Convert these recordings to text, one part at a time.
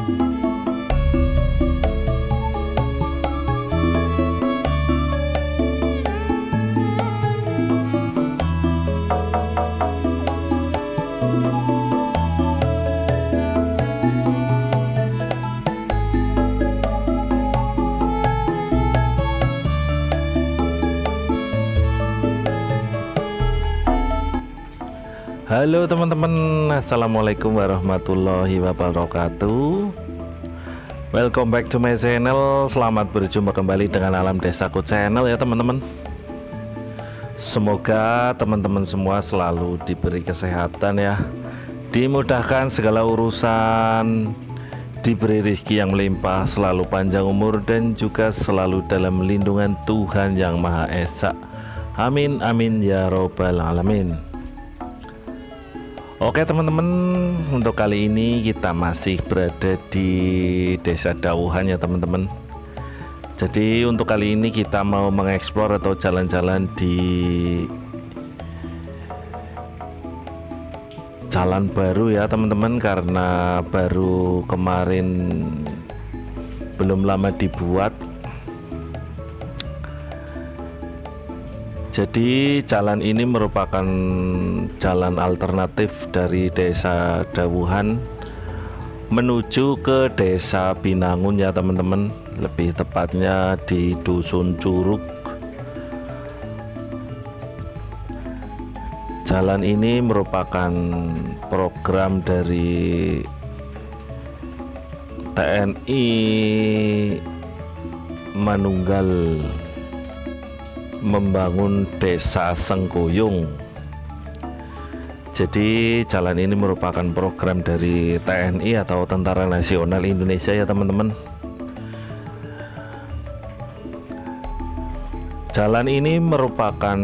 Halo teman-teman, assalamualaikum warahmatullahi wabarakatuh. Welcome back to my channel. Selamat berjumpa kembali dengan Alam Desaku channel ya teman-teman. Semoga teman-teman semua selalu diberi kesehatan ya, dimudahkan segala urusan, diberi rezeki yang melimpah, selalu panjang umur, dan juga selalu dalam lindungan Tuhan Yang Maha Esa. Amin amin ya robbal alamin. Oke teman-teman, untuk kali ini kita masih berada di Desa Dawuhan ya teman-teman. Jadi untuk kali ini kita mau mengeksplor atau jalan-jalan di jalan baru ya teman-teman, karena baru kemarin belum lama dibuat. Jadi jalan ini merupakan jalan alternatif dari Desa Dawuhan menuju ke Desa Binangun ya teman-teman, lebih tepatnya di Dusun Curug. Jalan ini merupakan program dari TNI Manunggal membangun Desa Sengkuyung. Jadi jalan ini merupakan program dari TNI atau Tentara Nasional Indonesia ya teman-teman. Jalan ini merupakan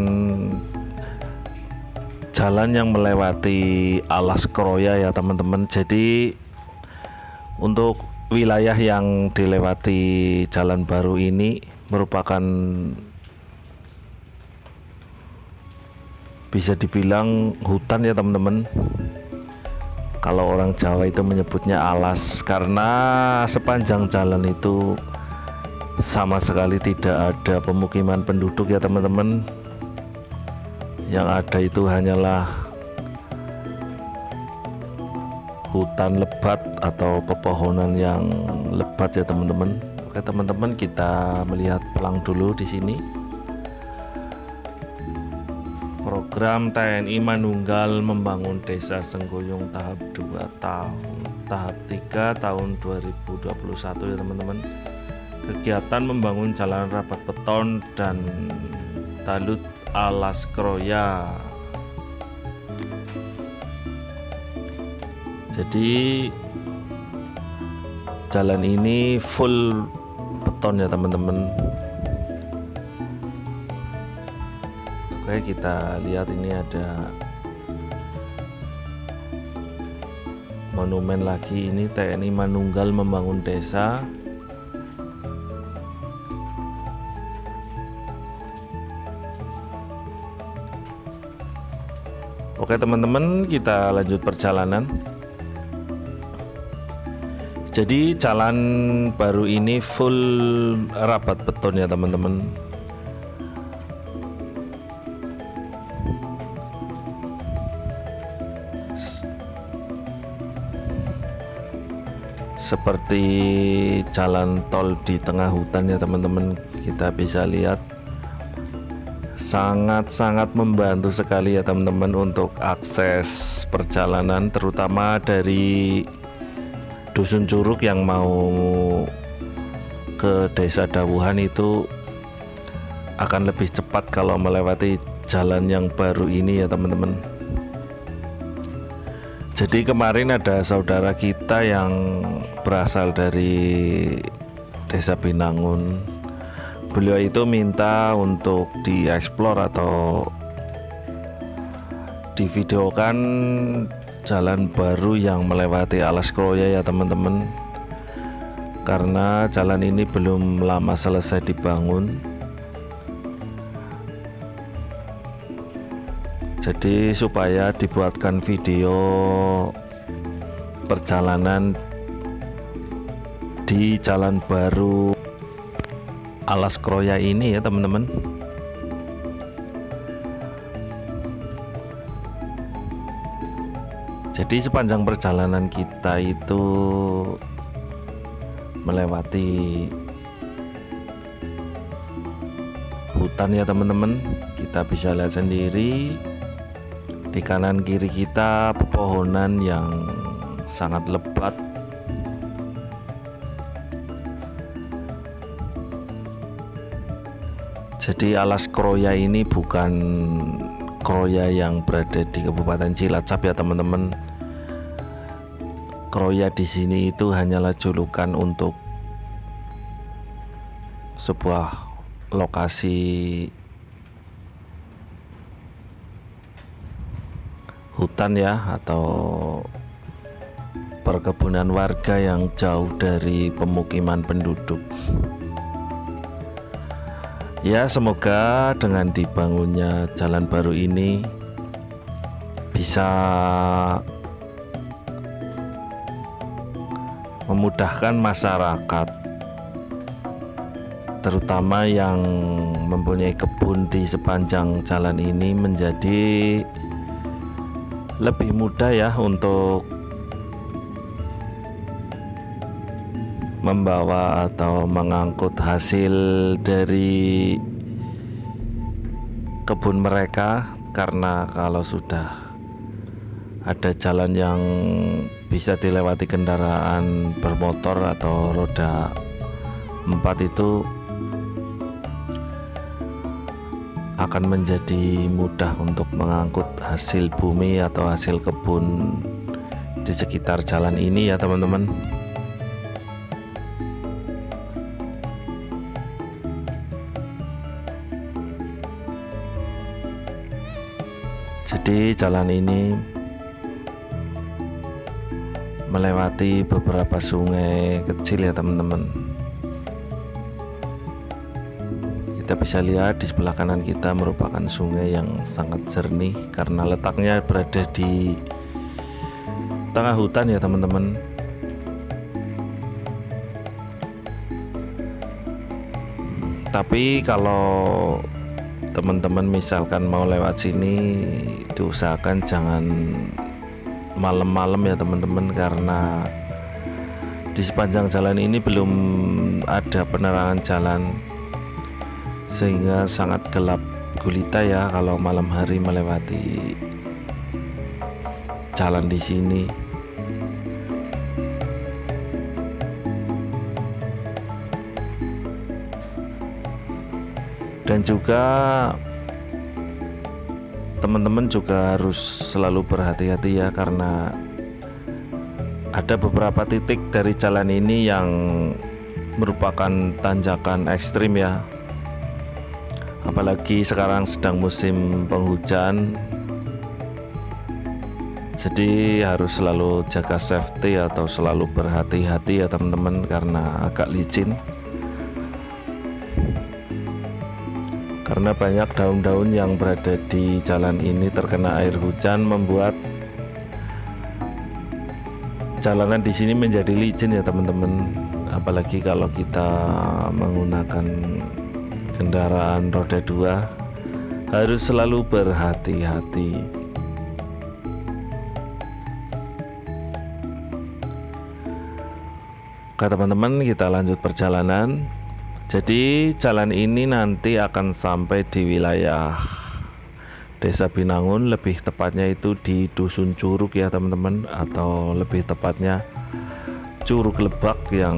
jalan yang melewati Alas Kroya ya teman-teman. Jadi untuk wilayah yang dilewati jalan baru ini merupakan, bisa dibilang hutan ya teman-teman. Kalau orang Jawa itu menyebutnya alas, karena sepanjang jalan itu sama sekali tidak ada pemukiman penduduk ya teman-teman. Yang ada itu hanyalah hutan lebat atau pepohonan yang lebat ya teman-teman. Oke teman-teman, kita melihat pelang dulu di sini. Program TNI Manunggal membangun Desa Sengkuyung tahap 2 tahun, tahap 3 tahun 2021 ya teman-teman. Kegiatan membangun jalan rapat beton dan talut Alas Kroya. Jadi jalan ini full beton ya teman-teman. Oke, kita lihat ini ada monumen lagi, ini TNI Manunggal membangun desa. Oke teman-teman, kita lanjut perjalanan. Jadi jalan baru ini full rapat beton ya teman-teman. Seperti jalan tol di tengah hutan ya teman-teman, kita bisa lihat sangat-sangat membantu sekali ya teman-teman untuk akses perjalanan, terutama dari Dusun Curug yang mau ke Desa Dawuhan itu akan lebih cepat kalau melewati jalan yang baru ini ya teman-teman. Jadi kemarin ada saudara kita yang berasal dari Desa Binangun. Beliau itu minta untuk dieksplor atau divideokan jalan baru yang melewati Alas Kroya ya teman-teman. Karena jalan ini belum lama selesai dibangun. Jadi supaya dibuatkan video perjalanan di Jalan Baru Alas Kroya ini ya teman-teman. Jadi sepanjang perjalanan kita itu melewati hutan ya teman-teman. Kita bisa lihat sendiri di kanan kiri kita pepohonan yang sangat lebat. Jadi Alas Kroya ini bukan Kroya yang berada di Kabupaten Cilacap ya teman-teman. Kroya di sini itu hanyalah julukan untuk sebuah lokasi hutan ya, atau perkebunan warga yang jauh dari pemukiman penduduk. Ya, semoga dengan dibangunnya jalan baru ini bisa memudahkan masyarakat, terutama yang mempunyai kebun di sepanjang jalan ini, menjadi lebih mudah ya untuk membawa atau mengangkut hasil dari kebun mereka. Karena kalau sudah ada jalan yang bisa dilewati kendaraan bermotor atau roda 4 itu akan menjadi mudah untuk mengangkut hasil bumi atau hasil kebun di sekitar jalan ini ya teman-teman. Jadi jalan ini melewati beberapa sungai kecil ya teman-teman. Kita bisa lihat di sebelah kanan kita merupakan sungai yang sangat jernih karena letaknya berada di tengah hutan ya teman-teman. Tapi kalau teman-teman misalkan mau lewat sini, diusahakan jangan malam-malam ya teman-teman, karena di sepanjang jalan ini belum ada penerangan jalan sehingga sangat gelap gulita ya kalau malam hari melewati jalan di sini. Dan juga teman-teman juga harus selalu berhati-hati ya, karena ada beberapa titik dari jalan ini yang merupakan tanjakan ekstrim ya. Apalagi sekarang sedang musim penghujan, jadi harus selalu jaga safety atau selalu berhati-hati ya teman-teman, karena agak licin. Karena banyak daun-daun yang berada di jalan ini terkena air hujan, membuat jalanan di sini menjadi licin ya teman-teman. Apalagi kalau kita menggunakan kendaraan roda 2, harus selalu berhati-hati. Oke teman-teman, kita lanjut perjalanan. Jadi jalan ini nanti akan sampai di wilayah Desa Binangun, lebih tepatnya itu di Dusun Curug ya teman-teman, atau lebih tepatnya Curug Lebak, yang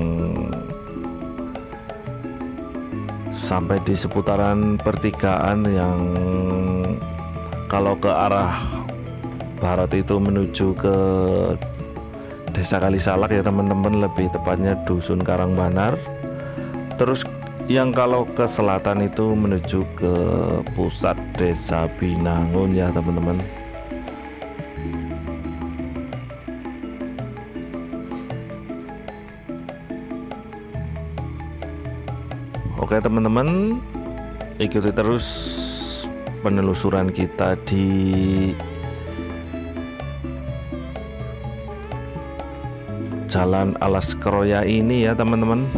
sampai di seputaran pertigaan yang kalau ke arah barat itu menuju ke Desa Kalisalak ya teman-teman, lebih tepatnya Dusun Karangbanar. Terus yang kalau ke selatan itu menuju ke pusat Desa Binangun ya teman-teman. Oke teman-teman, ikuti terus penelusuran kita di Jalan Alas Keroya ini ya teman-teman.